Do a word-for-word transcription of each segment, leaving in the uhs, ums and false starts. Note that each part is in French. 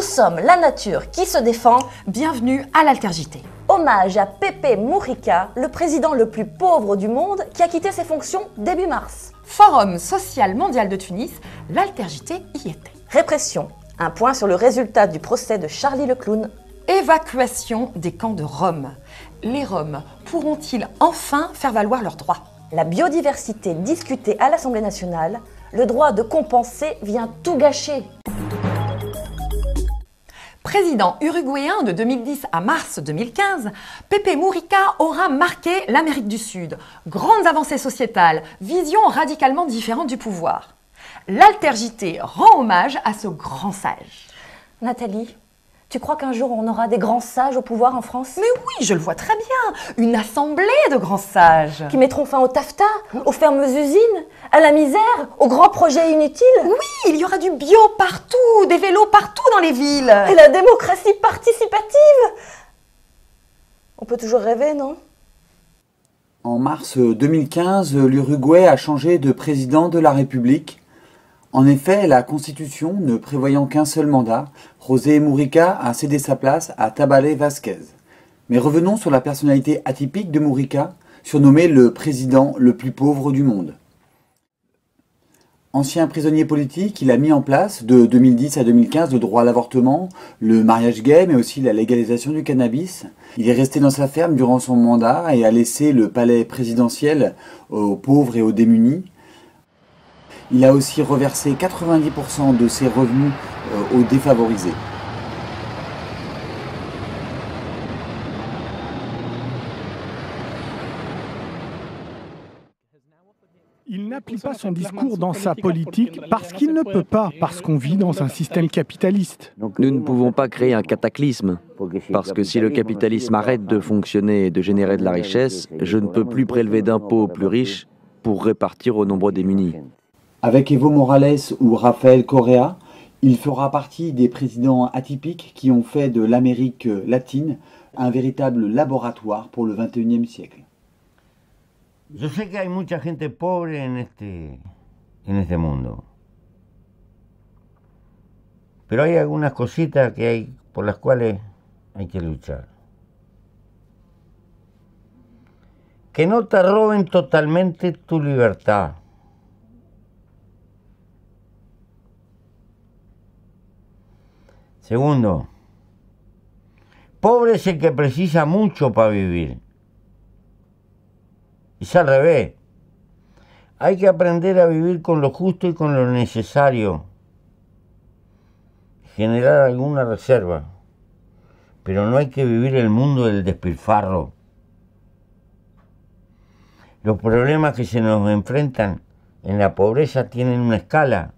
sommes la nature qui se défend. Bienvenue à l'Altergité. Hommage à Pepe Mujica, le président le plus pauvre du monde qui a quitté ses fonctions début mars. Forum social mondial de Tunis, l'Altergité y était. Répression, un point sur le résultat du procès de Charlie le clown. Évacuation des camps de Roms. Les Roms pourront-ils enfin faire valoir leurs droits? La biodiversité discutée à l'Assemblée nationale, le droit de compenser vient tout gâcher. Président uruguayen de deux mille dix à mars deux mille quinze, Pepe Mujica aura marqué l'Amérique du Sud. Grandes avancées sociétales, vision radicalement différente du pouvoir. L'Altergité rend hommage à ce grand sage. Nathalie, tu crois qu'un jour on aura des grands sages au pouvoir en France? Mais oui, je le vois très bien. Une assemblée de grands sages. Qui mettront fin au taffetas, aux fermes usines, à la misère, aux grands projets inutiles. Oui, il y aura du bio partout, des vélos partout dans les villes. Et la démocratie participative. On peut toujours rêver, non? En mars deux mille quinze, l'Uruguay a changé de président de la République. En effet, la Constitution ne prévoyant qu'un seul mandat, José Mujica a cédé sa place à Tabaré Vázquez. Mais revenons sur la personnalité atypique de Mujica, surnommé le président le plus pauvre du monde. Ancien prisonnier politique, il a mis en place de deux mille dix à deux mille quinze le droit à l'avortement, le mariage gay, mais aussi la légalisation du cannabis. Il est resté dans sa ferme durant son mandat et a laissé le palais présidentiel aux pauvres et aux démunis. Il a aussi reversé quatre-vingt-dix pour cent de ses revenus aux défavorisés. Il n'applique pas son discours dans sa politique parce qu'il ne peut pas, parce qu'on vit dans un système capitaliste. Nous ne pouvons pas créer un cataclysme, parce que si le capitalisme arrête de fonctionner et de générer de la richesse, je ne peux plus prélever d'impôts aux plus riches pour répartir aux nombreux démunis. Avec Evo Morales ou Rafael Correa, il fera partie des présidents atypiques qui ont fait de l'Amérique latine un véritable laboratoire pour le vingt et unième siècle. Yo sé que hay mucha gente pobre en este, en este mundo. Pero hay algunas cositas que hay, por las cuales hay que luchar. Que no te roben totalmente tu libertad. Segundo, pobre es el que precisa mucho para vivir. Es al revés. Hay que aprender a vivir con lo justo y con lo necesario. Generar alguna reserva. Pero no hay que vivir el mundo del despilfarro. Los problemas que se nos enfrentan en la pobreza tienen una escala.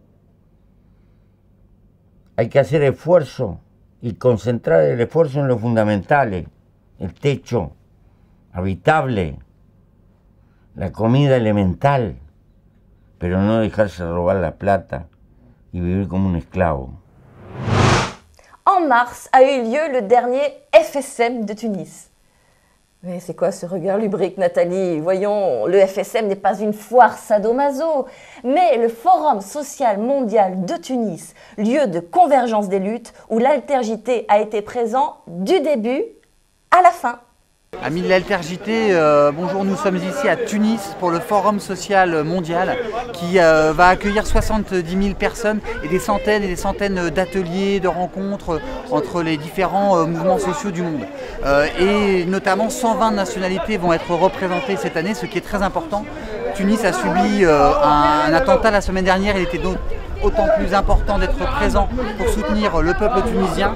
Hay que hacer esfuerzo y concentrar el esfuerzo en lo fundamental, el techo habitable, la comida elemental, pero no dejarse robar la plata y vivir como un esclavo. En mars a eu lieu le dernier F S M de Tunis. Mais c'est quoi ce regard lubrique, Nathalie? Voyons, le F S M n'est pas une foire sadomaso, mais le Forum social mondial de Tunis, lieu de convergence des luttes où l'Altergité a été présent du début à la fin. Amis de l'Altergité, euh, bonjour, nous sommes ici à Tunis pour le Forum social mondial qui euh, va accueillir soixante-dix mille personnes et des centaines et des centaines d'ateliers, de rencontres entre les différents euh, mouvements sociaux du monde. Euh, et notamment cent vingt nationalités vont être représentées cette année, ce qui est très important. Tunis a subi euh, un, un attentat la semaine dernière, il était donc autant plus important d'être présent pour soutenir le peuple tunisien.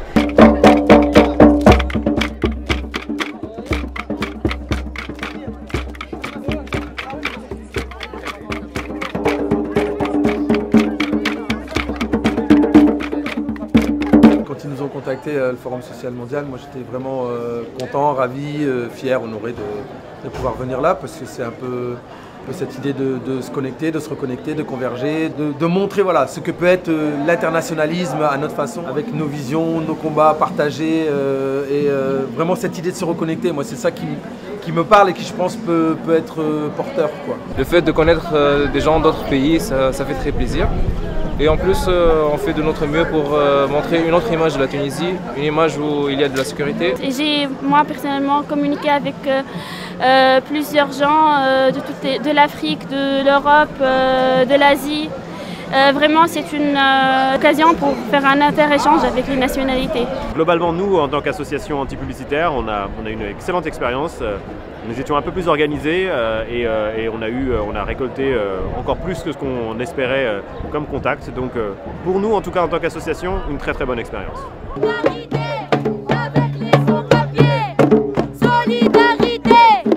Ils nous ont contacté, euh, le Forum social mondial, moi j'étais vraiment euh, content, ravi, euh, fier, honoré de, de pouvoir venir là parce que c'est un peu, un peu cette idée de, de se connecter, de se reconnecter, de converger, de, de montrer voilà, ce que peut être euh, l'internationalisme à notre façon, avec nos visions, nos combats partagés euh, et euh, vraiment cette idée de se reconnecter, moi c'est ça qui, qui me parle et qui je pense peut, peut être euh, porteur, quoi. Le fait de connaître euh, des gens d'autres pays, ça, ça fait très plaisir. Et en plus, euh, on fait de notre mieux pour euh, montrer une autre image de la Tunisie, une image où il y a de la sécurité. Et j'ai, moi personnellement, communiqué avec euh, euh, plusieurs gens euh, de, toutes, de l'Afrique, de l'Europe, euh, de l'Asie. Euh, vraiment, c'est une euh, occasion pour faire un inter-échange avec les nationalités. Globalement, nous, en tant qu'association anti-publicitaire, on a, on a une excellente expérience. Nous étions un peu plus organisés euh, et, euh, et on, a eu, on a récolté euh, encore plus que ce qu'on espérait euh, comme contact. Donc euh, pour nous, en tout cas en tant qu'association, une très très bonne expérience. Solidarité avec les sans-papiers. Solidarité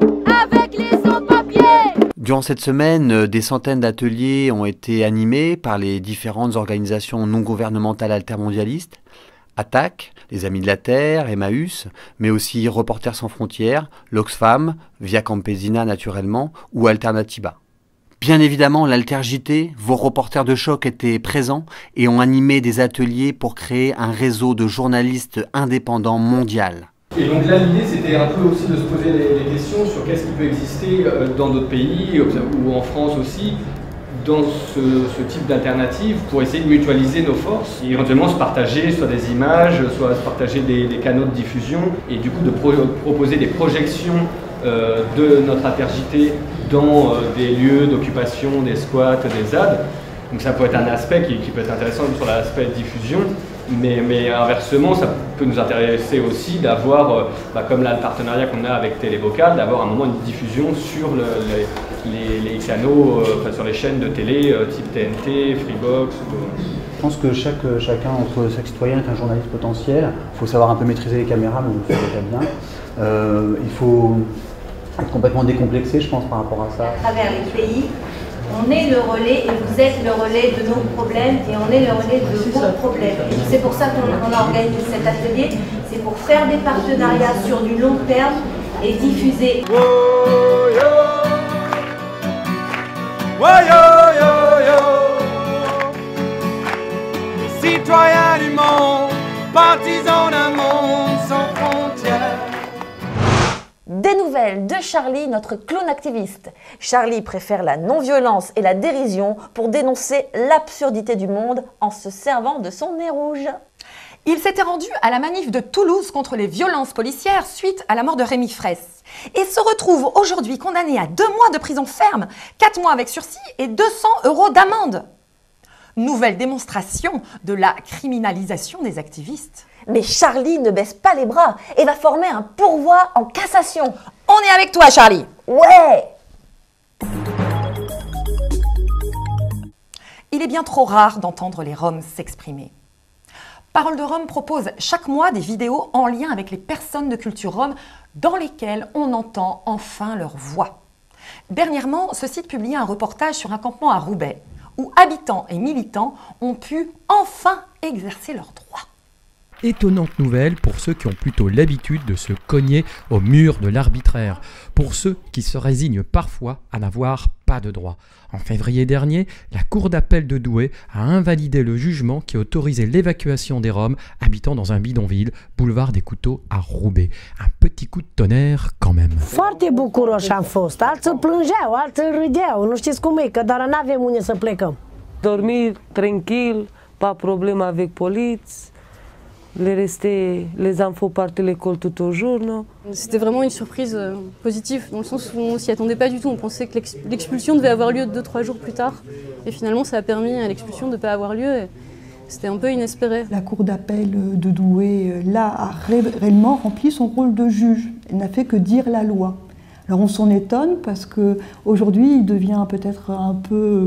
avec les sans-papiers. Durant cette semaine, des centaines d'ateliers ont été animés par les différentes organisations non gouvernementales altermondialistes. Attac, les Amis de la Terre, Emmaüs, mais aussi Reporters sans frontières, l'Oxfam, Via Campesina naturellement, ou Alternatiba. Bien évidemment, l'Alter-J T, vos reporters de choc étaient présents et ont animé des ateliers pour créer un réseau de journalistes indépendants mondial. Et donc là, l'idée, c'était un peu aussi de se poser des questions sur qu'est-ce qui peut exister dans d'autres pays, ou en France aussi, dans ce, ce type d'alternative pour essayer de mutualiser nos forces et éventuellement se partager soit des images, soit se partager des, des canaux de diffusion et du coup de pro proposer des projections euh, de notre Alter-J T dans euh, des lieux d'occupation, des squats, des Z A D. Donc ça peut être un aspect qui, qui peut être intéressant sur l'aspect diffusion, mais, mais inversement ça peut nous intéresser aussi d'avoir, euh, bah, comme là le partenariat qu'on a avec Télévocal, d'avoir un moment une diffusion sur le, les, Les, les canaux, euh, enfin, sur les chaînes de télé euh, type T N T, Freebox. Euh. Je pense que chaque, chacun entre chaque citoyen est un journaliste potentiel. Il faut savoir un peu maîtriser les caméras, mais vous le faites déjà bien. Euh, il faut être complètement décomplexé, je pense, par rapport à ça. À travers les pays, on est le relais et vous êtes le relais de nos problèmes et on est le relais de vos problèmes. Et c'est pour ça qu'on a organisé cet atelier, c'est pour faire des partenariats sur du long terme et diffuser. Oh, yo. Oh, yo, yo, yo. Citoyens du monde, partisans d'un monde sans frontières. Des nouvelles de Charlie, notre clown activiste. Charlie préfère la non-violence et la dérision pour dénoncer l'absurdité du monde en se servant de son nez rouge. Il s'était rendu à la manif de Toulouse contre les violences policières suite à la mort de Rémi Fraisse et se retrouve aujourd'hui condamné à deux mois de prison ferme, quatre mois avec sursis et deux cents euros d'amende. Nouvelle démonstration de la criminalisation des activistes. Mais Charlie ne baisse pas les bras et va former un pourvoi en cassation. On est avec toi, Charlie. Ouais. Il est bien trop rare d'entendre les Roms s'exprimer. Parole de Rome propose chaque mois des vidéos en lien avec les personnes de culture rome dans lesquelles on entend enfin leur voix. Dernièrement, ce site publiait un reportage sur un campement à Roubaix où habitants et militants ont pu enfin exercer leurs droits. Étonnante nouvelle pour ceux qui ont plutôt l'habitude de se cogner au mur de l'arbitraire, pour ceux qui se résignent parfois à n'avoir pas de droit. En février dernier, la Cour d'appel de Douai a invalidé le jugement qui autorisait l'évacuation des Roms habitant dans un bidonville, boulevard des Couteaux à Roubaix. Un petit coup de tonnerre quand même. Foarte bucuroși am fost, alții plângeau, alții râdeau, nu știți cum e, că doar n-avem unde să plecăm. Dormir tranquille, pas problème avec police. Les restés, les infos par télécole tout au jour, non? C'était vraiment une surprise euh, positive, dans le sens où on s'y attendait pas du tout. On pensait que l'expulsion devait avoir lieu deux trois jours plus tard. Et finalement, ça a permis à l'expulsion de ne pas avoir lieu. C'était un peu inespéré. La Cour d'appel de Douai, là, a ré réellement rempli son rôle de juge. Elle n'a fait que dire la loi. Alors on s'en étonne parce qu'aujourd'hui, il devient peut-être un peu...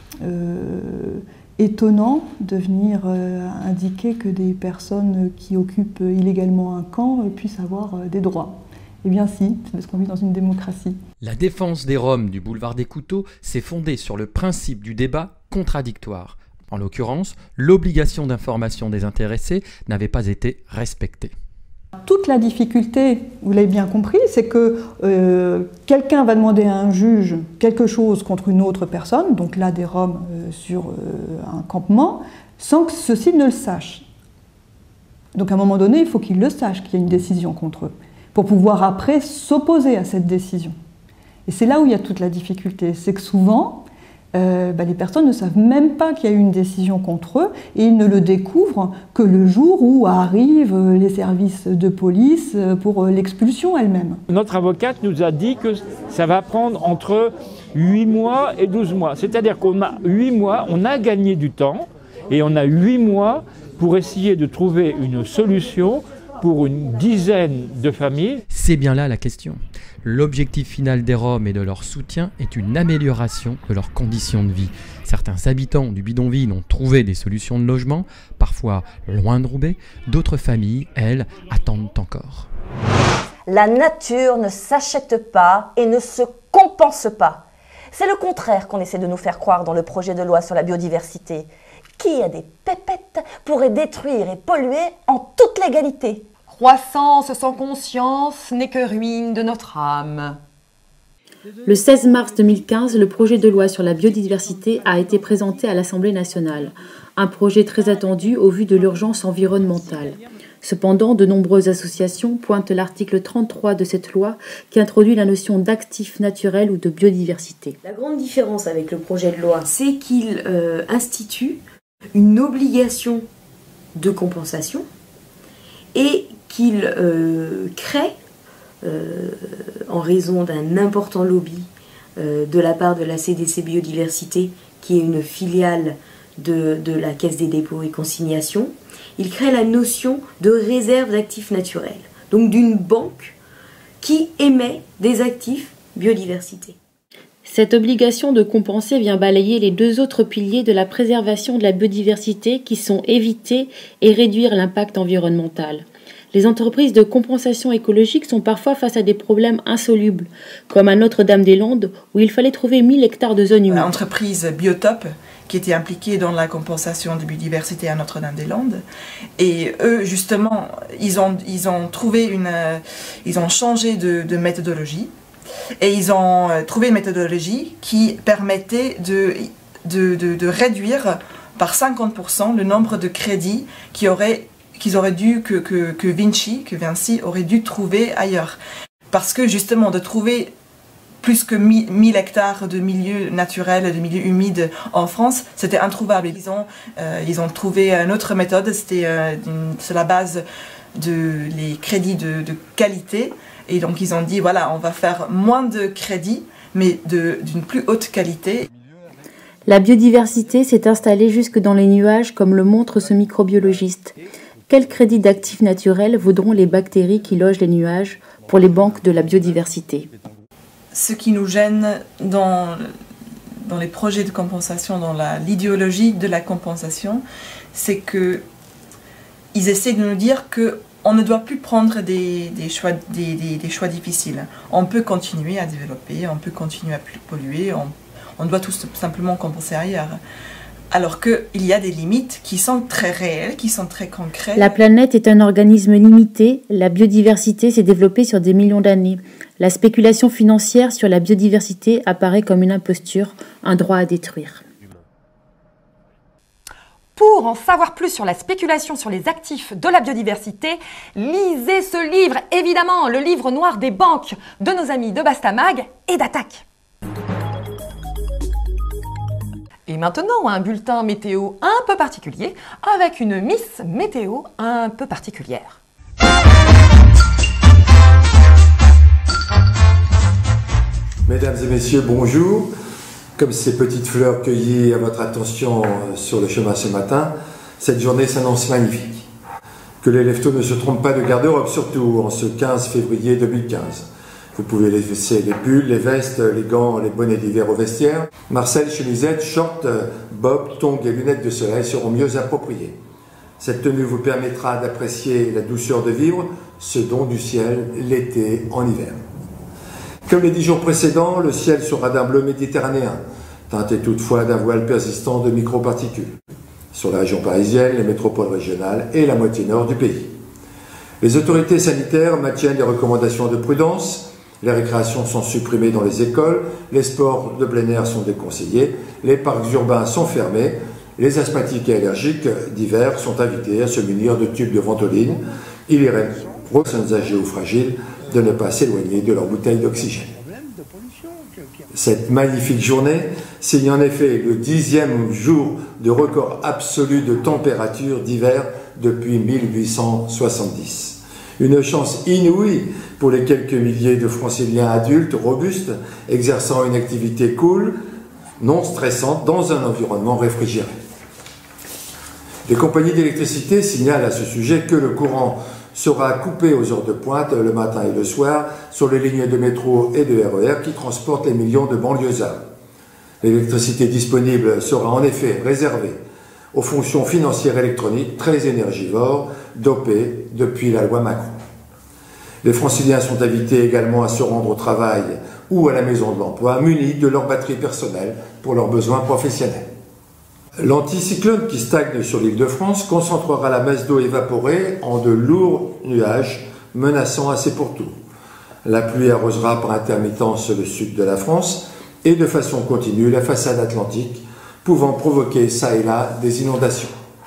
Euh, étonnant de venir euh, indiquer que des personnes qui occupent illégalement un camp euh, puissent avoir euh, des droits. Eh bien si, c'est parce qu'on vit dans une démocratie. La défense des Roms du boulevard des Couteaux s'est fondée sur le principe du débat contradictoire. En l'occurrence, l'obligation d'information des intéressés n'avait pas été respectée. Toute la difficulté, vous l'avez bien compris, c'est que euh, quelqu'un va demander à un juge quelque chose contre une autre personne, donc là des Roms euh, sur euh, un campement, sans que ceux-ci ne le sachent. Donc à un moment donné, il faut qu'ils le sachent qu'il y a une décision contre eux, pour pouvoir après s'opposer à cette décision. Et c'est là où il y a toute la difficulté, c'est que souvent, euh, bah, les personnes ne savent même pas qu'il y a eu une décision contre eux et ils ne le découvrent que le jour où arrivent les services de police pour l'expulsion elle-même. Notre avocate nous a dit que ça va prendre entre huit mois et douze mois. C'est-à-dire qu'on a huit mois, on a gagné du temps et on a huit mois pour essayer de trouver une solution pour une dizaine de familles. C'est bien là la question. L'objectif final des Roms et de leur soutien est une amélioration de leurs conditions de vie. Certains habitants du bidonville ont trouvé des solutions de logement, parfois loin de Roubaix. D'autres familles, elles, attendent encore. La nature ne s'achète pas et ne se compense pas. C'est le contraire qu'on essaie de nous faire croire dans le projet de loi sur la biodiversité. Qui a des pépettes pourrait détruire et polluer en toute légalité. Croissance sans conscience n'est que ruine de notre âme. Le seize mars deux mille quinze, le projet de loi sur la biodiversité a été présenté à l'Assemblée nationale. Un projet très attendu au vu de l'urgence environnementale. Cependant, de nombreuses associations pointent l'article trente-trois de cette loi qui introduit la notion d'actif naturel ou de biodiversité. La grande différence avec le projet de loi, c'est qu'il euh, institue une obligation de compensation et qu'il euh, crée, euh, en raison d'un important lobby euh, de la part de la C D C Biodiversité, qui est une filiale de, de la Caisse des dépôts et consignations, il crée la notion de réserve d'actifs naturels, donc d'une banque qui émet des actifs biodiversité. Cette obligation de compenser vient balayer les deux autres piliers de la préservation de la biodiversité qui sont éviter et réduire l'impact environnemental. Les entreprises de compensation écologique sont parfois face à des problèmes insolubles, comme à Notre-Dame-des-Landes où il fallait trouver mille hectares de zones humides. L'entreprise Biotop qui était impliquée dans la compensation de biodiversité à Notre-Dame-des-Landes. Et eux, justement, ils ont, ils ont trouvé une... Ils ont changé de, de méthodologie. Et ils ont trouvé une méthodologie qui permettait de, de, de, de réduire par cinquante pour cent le nombre de crédits qui auraient, qu'ils auraient dû, que, que, que Vinci, que Vinci aurait dû trouver ailleurs. Parce que justement, de trouver plus que mille hectares de milieux naturels, de milieux humides en France, c'était introuvable. Ils ont, euh, ils ont trouvé une autre méthode, c'était euh, sur la base de les crédits de, de qualité. Et donc ils ont dit, voilà, on va faire moins de crédits, mais d'une plus haute qualité. La biodiversité s'est installée jusque dans les nuages, comme le montre ce microbiologiste. Quels crédits d'actifs naturels vaudront les bactéries qui logent les nuages pour les banques de la biodiversité? Ce qui nous gêne dans, dans les projets de compensation, dans l'idéologie de la compensation, c'est qu'ils essaient de nous dire que on ne doit plus prendre des, des, choix, des, des, des choix difficiles. On peut continuer à développer, on peut continuer à polluer, on, on doit tout simplement compenser ailleurs. Alors qu'il y a des limites qui sont très réelles, qui sont très concrètes. La planète est un organisme limité, la biodiversité s'est développée sur des millions d'années. La spéculation financière sur la biodiversité apparaît comme une imposture, un droit à détruire. Pour en savoir plus sur la spéculation sur les actifs de la biodiversité, lisez ce livre, évidemment, le livre noir des banques de nos amis de Bastamag et d'Attaque. Et maintenant, un bulletin météo un peu particulier, avec une Miss Météo un peu particulière. Mesdames et messieurs, bonjour. Comme ces petites fleurs cueillies à votre attention sur le chemin ce matin, cette journée s'annonce magnifique. Que les leftos ne se trompent pas de garde-robe, surtout en ce quinze février deux mille quinze. Vous pouvez laisser les pulls, les vestes, les gants, les bonnets d'hiver au vestiaire. Marcel, chemisette, short, bob, tongs et lunettes de soleil seront mieux appropriés. Cette tenue vous permettra d'apprécier la douceur de vivre, ce don du ciel, l'été en hiver. Comme les dix jours précédents, le ciel sera d'un bleu méditerranéen, teinté toutefois d'un voile persistant de microparticules. Sur la région parisienne, les métropoles régionales et la moitié nord du pays. Les autorités sanitaires maintiennent les recommandations de prudence. Les récréations sont supprimées dans les écoles, les sports de plein air sont déconseillés, les parcs urbains sont fermés, les asthmatiques et allergiques d'hiver sont invités à se munir de tubes de ventoline. Il irait aux personnes âgées ou fragiles de ne pas s'éloigner de leur bouteille d'oxygène. Cette magnifique journée signe en effet le dixième jour de record absolu de température d'hiver depuis mille huit cent soixante-dix. Une chance inouïe pour les quelques milliers de franciliens adultes robustes exerçant une activité cool, non stressante, dans un environnement réfrigéré. Les compagnies d'électricité signalent à ce sujet que le courant sera coupé aux heures de pointe le matin et le soir sur les lignes de métro et de R E R qui transportent les millions de banlieusards. L'électricité disponible sera en effet réservée aux fonctions financières électroniques très énergivores, dopées depuis la loi Macron. Les franciliens sont invités également à se rendre au travail ou à la maison de l'emploi munis de leur batterie personnelle pour leurs besoins professionnels. L'anticyclone qui stagne sur l'île de France concentrera la masse d'eau évaporée en de lourds nuages menaçant assez pour tout. La pluie arrosera par intermittence le sud de la France et de façon continue la façade atlantique, pouvant provoquer ça et là des inondations.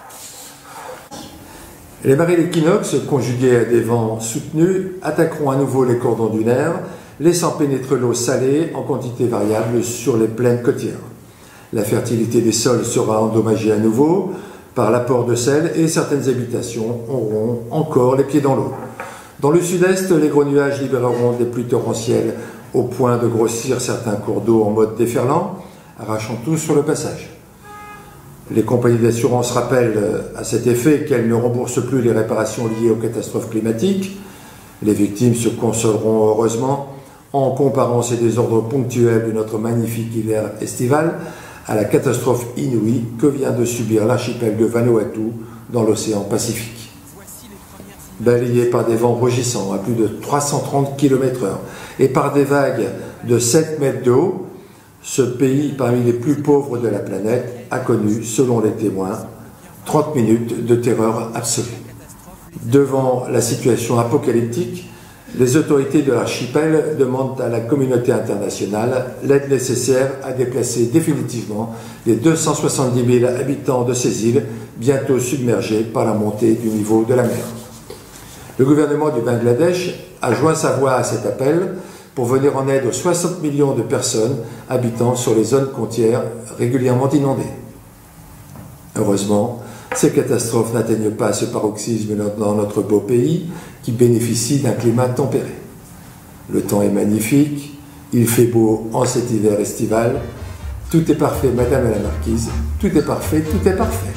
Les marées d'équinoxe, conjuguées à des vents soutenus, attaqueront à nouveau les cordons dunaires, laissant pénétrer l'eau salée en quantité variable sur les plaines côtières. La fertilité des sols sera endommagée à nouveau par l'apport de sel et certaines habitations auront encore les pieds dans l'eau. Dans le sud-est, les gros nuages libéreront des pluies torrentielles au point de grossir certains cours d'eau en mode déferlant, arrachant tout sur le passage. Les compagnies d'assurance rappellent à cet effet qu'elles ne remboursent plus les réparations liées aux catastrophes climatiques. Les victimes se consoleront heureusement en comparant ces désordres ponctuels de notre magnifique hiver estival à la catastrophe inouïe que vient de subir l'archipel de Vanuatu dans l'océan Pacifique. Balayé par des vents rugissants à plus de trois cent trente kilomètres heure et par des vagues de sept mètres de haut, ce pays parmi les plus pauvres de la planète a connu, selon les témoins, trente minutes de terreur absolue. Devant la situation apocalyptique, les autorités de l'archipel demandent à la communauté internationale l'aide nécessaire à déplacer définitivement les deux cent soixante-dix mille habitants de ces îles, bientôt submergés par la montée du niveau de la mer. Le gouvernement du Bangladesh a joint sa voix à cet appel pour venir en aide aux soixante millions de personnes habitant sur les zones côtières régulièrement inondées. Heureusement, ces catastrophes n'atteignent pas ce paroxysme dans notre beau pays qui bénéficie d'un climat tempéré. Le temps est magnifique, il fait beau en cet hiver estival. Tout est parfait, Madame la Marquise, tout est parfait, tout est parfait.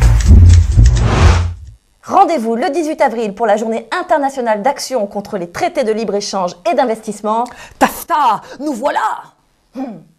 Rendez-vous le dix-huit avril pour la journée internationale d'action contre les traités de libre-échange et d'investissement. TAFTA, nous voilà! Hum.